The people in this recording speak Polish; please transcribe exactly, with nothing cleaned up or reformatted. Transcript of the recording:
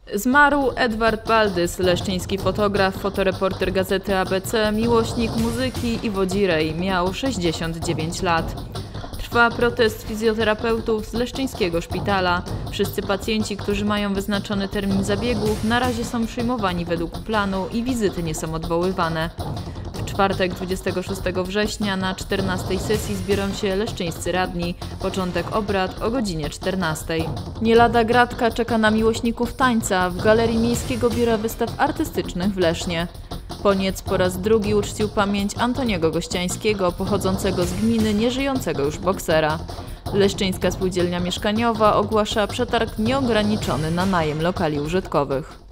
Zmarł Edward Baldys, leszczyński fotograf, fotoreporter Gazety A B C, miłośnik muzyki i wodzirej. Miał sześćdziesiąt dziewięć lat. Trwa protest fizjoterapeutów z leszczyńskiego szpitala. Wszyscy pacjenci, którzy mają wyznaczony termin zabiegów, na razie są przyjmowani według planu i wizyty nie są odwoływane. W czwartek dwudziestego szóstego września na czternastej sesji zbiorą się leszczyńscy radni. Początek obrad o godzinie czternastej. Nie lada gratka czeka na miłośników tańca w Galerii Miejskiego Biura Wystaw Artystycznych w Lesznie. Poniec po raz drugi uczcił pamięć Antoniego Gościańskiego, pochodzącego z gminy, nieżyjącego już boksera. Leszczyńska Spółdzielnia Mieszkaniowa ogłasza przetarg nieograniczony na najem lokali użytkowych.